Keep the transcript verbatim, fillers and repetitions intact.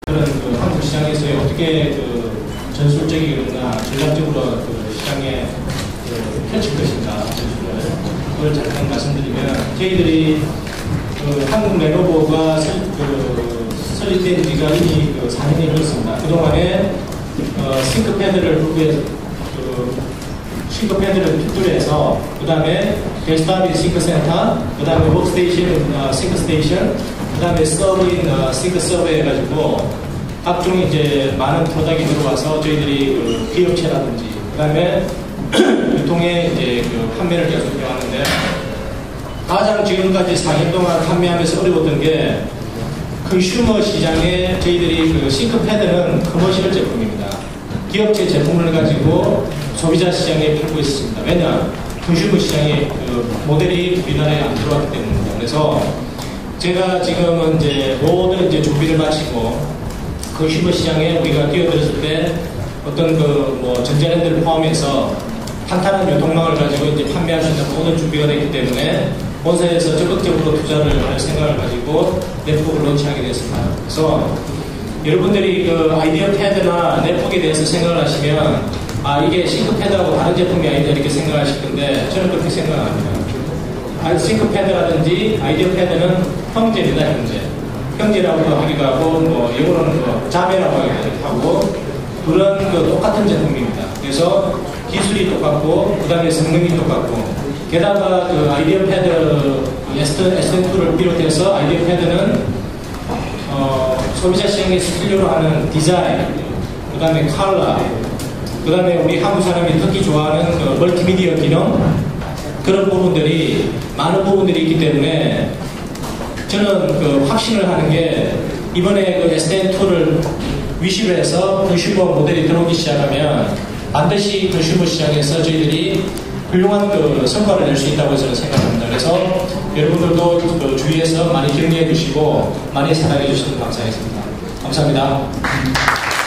그런 그 한국 시장에서 어떻게 그 전술적이거나 전략적으로 그 시장에 그 펼칠 것인가 전술을 그걸 잠깐 말씀드리면 저희들이 그 한국 레노버가 그 설립된 지가 이미 그 사 년이 흘렀습니다. 그동안에 어, 싱크패드를 후에 그 싱크패드를 픽tur해서 그 다음에 델스타빈 싱크센터, 그 다음에 워크스테이션 어, 싱크스테이션, 그 다음에 서브인 어, 싱크서버 해가지고 각종 이제 많은 프로덕트이 들어와서 저희들이 그 기업체라든지 그 다음에 유통에 이제 그 판매를 계속 해왔는데 가장 지금까지 사 년 동안 판매하면서 어려웠던 게 컨슈머 시장에 저희들이 그 싱크패드는 커머셜 제품입니다. 기업체 제품을 가지고 소비자 시장에 팔고 있습니다. 왜냐? 컨슈머 시장에 그 모델이 우리나라에 안 들어왔기 때문입니다. 그래서 제가 지금은 이제 모든 이제 준비를 마치고 컨슈머 시장에 우리가 뛰어들었을 때 어떤 그 뭐 전자랜드를 포함해서 탄탄한 유통망을 가지고 이제 판매할 수 있는 모든 준비가 됐기 때문에 본사에서 적극적으로 투자를 할 생각을 가지고 넷북을 론치하게 됐습니다. 그래서 여러분들이 그 아이디어 패드나 넷북에 대해서 생각을 하시면 아 이게 싱크패드하고 다른 제품이 아니다 이렇게 생각하실 건데 저는 그렇게 생각합니다. 아, 싱크패드라든지 아이디어 패드는 형제입니다. 형제. 형제라고 하기도 하고 뭐 이거는 뭐 자매라고 하기도 하고 그런 그 똑같은 제품입니다. 그래서 기술이 똑같고 그 다음에 성능이 똑같고 게다가 그 아이디어 패드 에스 엔 투를 비롯해서 아이디어 패드는 어, 소비자 시장에서 필요로 하는 디자인, 그 다음에 컬러, 그 다음에 우리 한국 사람이 특히 좋아하는 그 멀티미디어 기능 그런 부분들이 많은 부분들이 있기 때문에 저는 그 확신을 하는 게 이번에 그 에스 엔 투를 위시를 해서 컨슈머 모델이 들어오기 시작하면 반드시 컨슈머 시장에서 저희들이 훌륭한 그 성과를 낼 수 있다고 저는 생각합니다. 그래서 여러분들도 그 주위에서 많이 격려해 주시고 많이 사랑해 주시면 감사하겠습니다. 감사합니다.